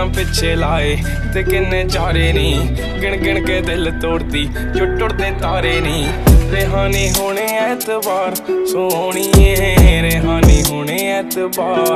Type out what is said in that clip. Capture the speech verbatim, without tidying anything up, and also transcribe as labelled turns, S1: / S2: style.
S1: पिछे लाए ते किन्ने चारे नी, गिन गिन के दिल तोड़ती जो टुटदे तारे नी। रेहानी होने ऐतबार सोहणिए, रेहानी होने ऐतबार।